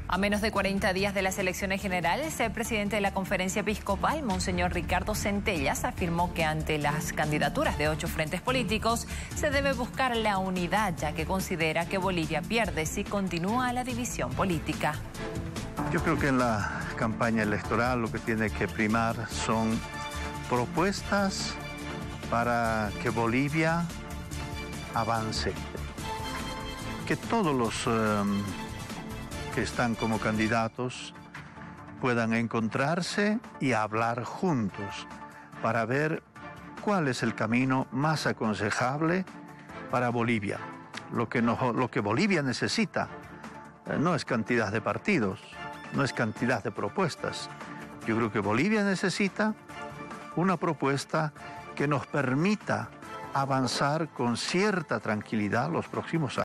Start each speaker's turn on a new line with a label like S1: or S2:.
S1: A menos de 40 días de las elecciones generales, el presidente de la Conferencia Episcopal, Monseñor Ricardo Centellas, afirmó que ante las candidaturas de 8 frentes políticos se debe buscar la unidad, ya que considera que Bolivia pierde si continúa la división política.
S2: Yo creo que en la campaña electoral lo que tiene que primar son propuestas para que Bolivia avance, que todos los que están como candidatos puedan encontrarse y hablar juntos para ver cuál es el camino más aconsejable para Bolivia. Lo que Bolivia necesita no es cantidad de partidos, no es cantidad de propuestas. Yo creo que Bolivia necesita una propuesta que nos permita avanzar con cierta tranquilidad los próximos años.